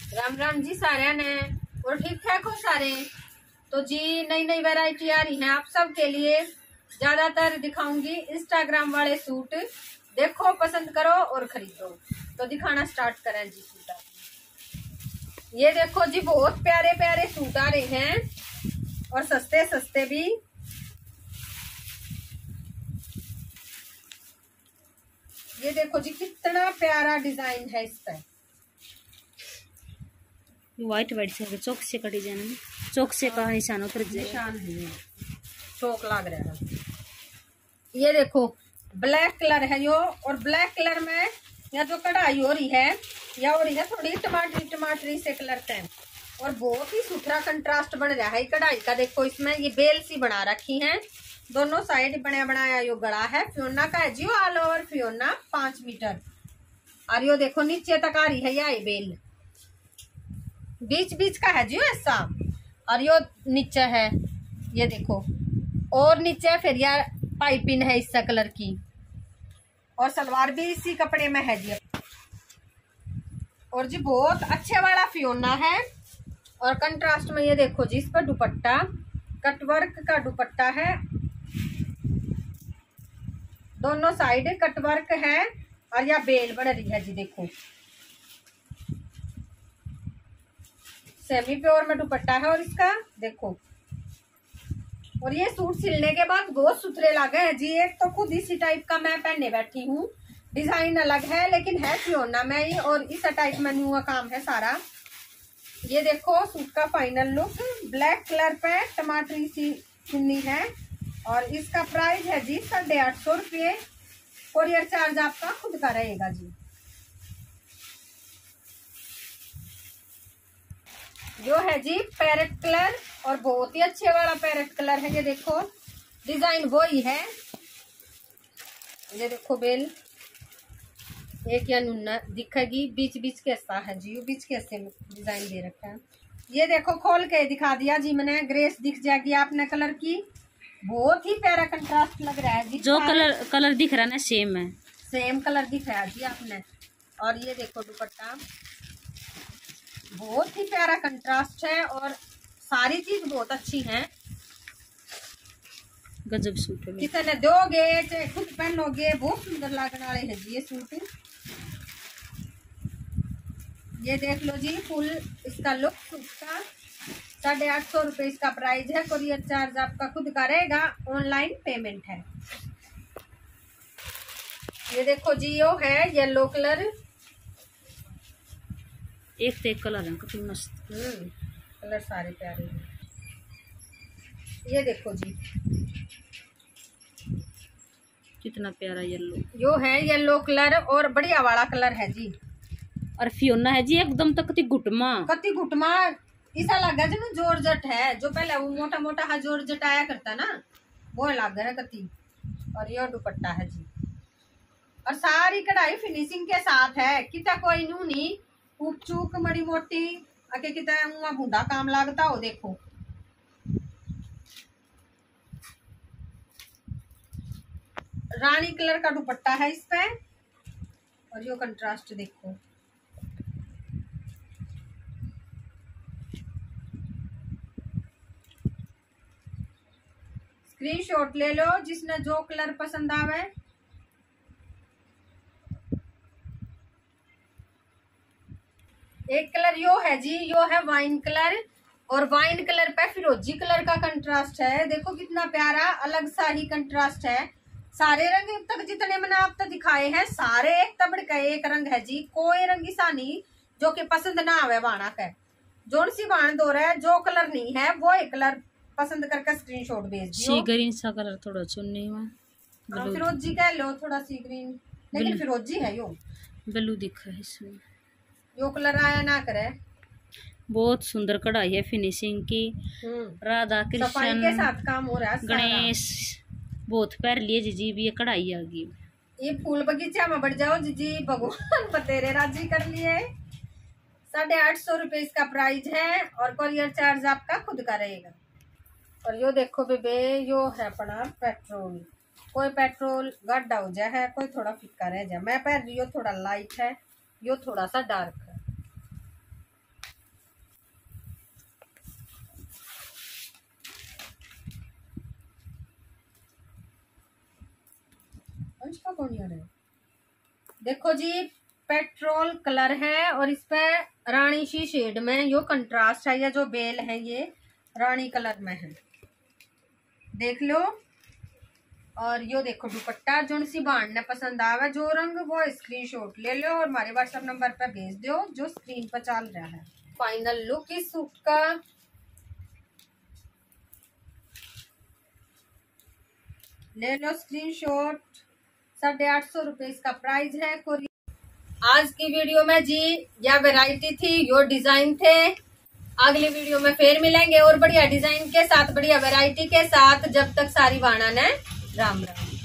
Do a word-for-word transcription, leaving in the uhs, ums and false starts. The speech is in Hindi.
राम राम जी सारे ने और ठीक ठाक हो सारे। तो जी नई नई वैरायटी आ रही है आप सब के लिए। ज्यादातर दिखाऊंगी इंस्टाग्राम वाले सूट, देखो पसंद करो और खरीदो। तो दिखाना स्टार्ट करें जी सूट। ये देखो जी बहुत प्यारे प्यारे सूट आ रहे हैं और सस्ते सस्ते भी। ये देखो जी कितना प्यारा डिजाइन है इस पर। व्हाइट व्हाइट से चौक से का डिजाइन है, चौक से का निशान उतर जाए, निशान है, चौक लग रहा है। ये देखो ब्लैक कलर है यो, और ब्लैक कलर में या तो कढ़ाई हो रही है या हो रही है थोड़ी टमाटरी टमाटरी से कलर का, और बहुत ही सुथरा कंट्रास्ट बन रहा है कढ़ाई का। देखो इसमें ये बेल सी बना रखी है, दोनों साइड बनाया बनाया यो गला है। फियोना का है जी ऑल ओवर फियोना पांच मीटर। और यो देखो नीचे तक आ रही है ये बेल, बीच बीच का है जी ऐसा। और यो नीचे है, ये देखो और नीचे फिर यार पाइपिंग है इस कलर की, और सलवार भी इसी कपड़े में है जी। और जी बहुत अच्छे वाला फियोना है। और कंट्रास्ट में ये देखो जी इस पर दुपट्टा कटवर्क का दुपट्टा है, दोनों साइड कटवर्क है। और यह बेल बन रही है जी, देखो सेमी प्योर में दुपट्टा है और इसका देखो। और ये सूट सिलने के बाद बहुत सुथरे लगे हैं जी। एक तो खुद इसी टाइप का मैं पहनने बैठी हूँ, डिजाइन अलग है लेकिन है फियोना में ही, और इस टाइप में न्यू काम है सारा। ये देखो सूट का फाइनल लुक, ब्लैक कलर पे टमाटरी सी चुन्नी है। और इसका प्राइस है जी साढ़े आठ सौ रुपये। कोरियर चार्ज आपका खुद का रहेगा जी। जो है जी पैरेट कलर, और बहुत ही अच्छे वाला पैरेट कलर है। ये देखो डिजाइन वो ही है, ये देखो बेल एक या नुन्ना दिखेगी, बीच बीच कैसा है जी, बीच कैसे डिजाइन दे रखा है। ये देखो खोल के दिखा दिया जी मैंने, ग्रेस दिख जाएगी आपने कलर की। बहुत ही प्यारा कंट्रास्ट लग रहा है जी। जो कलर कलर दिख रहा है ना सेम है, सेम कलर दिख रहा है जी आपने। और ये देखो दुपट्टा बहुत ही प्यारा कंट्रास्ट है, और सारी चीज बहुत अच्छी है। गजब सूट है, किसी ने दोगे चाहे खुद पहनोगे बहुत सुंदर लगने वाले है जी ये सूट। ये देख लो जी फुल इसका लुक सूट का। साढ़े आठ सौ रुपये इसका प्राइस है। कोरियर चार्ज आपका खुद का रहेगा, ऑनलाइन पेमेंट है। ये देखो जी यो है येलो कलर, एक से एक कलर है कितनी मस्त। हम्म कलर सारे प्यारे हैं। ये देखो जी कितना प्यारा येलो, यो है येलो कलर और बढ़िया वाला कलर है जी। और फियोना है जी एकदम तक कति घुटमा कति घुटमा ऐसा लगा जी ना जॉर्जेट है, जो पहले वो मोटा मोटा हा जॉर्जेट आया करता ना वो लग रहा है कति। और ये दुपट्टा है जी, और सारी कढ़ाई फिनिशिंग के साथ है। कितना कोई नू नहीं ऊप चूक मड़ी मोटी आके कितना बूढ़ा काम लगता हो। देखो रानी कलर का दुपट्टा है इस पे, और यो कंट्रास्ट देखो। स्क्रीनशॉट ले लो जिसने जो कलर पसंद आवे। एक कलर यो है जी, यो है वाइन कलर, और वाइन कलर पे फिरोजी कलर का कंट्रास्ट है। देखो कितना प्यारा अलग सा ही कंट्रास्ट है। सारे रंग अब तक जितने मैंने आप तक दिखाए हैं सारे एक तबड़ का एक रंग है जी। कोई रंग ऐसा नहीं जो कि पसंद ना आवे बाणा का। जोन सी बाण दो रहा है, जो कलर नहीं है वो एक कलर पसंद करके स्क्रीनशॉट भेज दियो। सी ग्रीन सा कलर थोड़ा चुन्नी में फिरोजी कह लो, थोड़ा सी ग्रीन लेकिन फिरोजी है यो, ब्लू दिखा है इसमें। यो कलर आया ना करे। बहुत सुंदर कढ़ाई है फिनिशिंग की। राधा सफाई के साथ काम हो रहा है। गणेश बहुत पैर लिए जीजी भी ये कढ़ाई आ गई। ये फूल बगीचा में बढ़ जाओ जीजी, भगवान बतेरे राजी कर लिए। साढ़े आठ सौ रुपये इसका प्राइस है, और कोरियर चार्ज आपका खुद का रहेगा। और यो देखो बेबे यो है अपना पेट्रोल, कोई पेट्रोल गड्ढा हो जाए है, कोई थोड़ा फिक्का रह जाए। मैं पहन रही हूँ थोड़ा लाइट है, यो थोड़ा सा डार्क है। का कौन यार है। देखो जी पेट्रोल कलर है और इस पे रानी सी शेड में यो कंट्रास्ट है। ये जो बेल है ये रानी कलर में है, देख लो। और यो देखो दुपट्टा, जो सी बाण ने पसंद आवे जो रंग वो स्क्रीनशॉट ले लो और हमारे व्हाट्सएप नंबर पे भेज दो जो स्क्रीन पर चल रहा है। फाइनल लुक इस सूट का। ले लो स्क्रीनशॉट। साढ़े आठ सौ रुपए इसका प्राइस है। आज की वीडियो में जी यह वैरायटी थी, यो डिजाइन थे। अगली वीडियो में फिर मिलेंगे और बढ़िया डिजाइन के साथ, बढ़िया वैरायटी के साथ। जब तक सारी बाणा ने राम राम।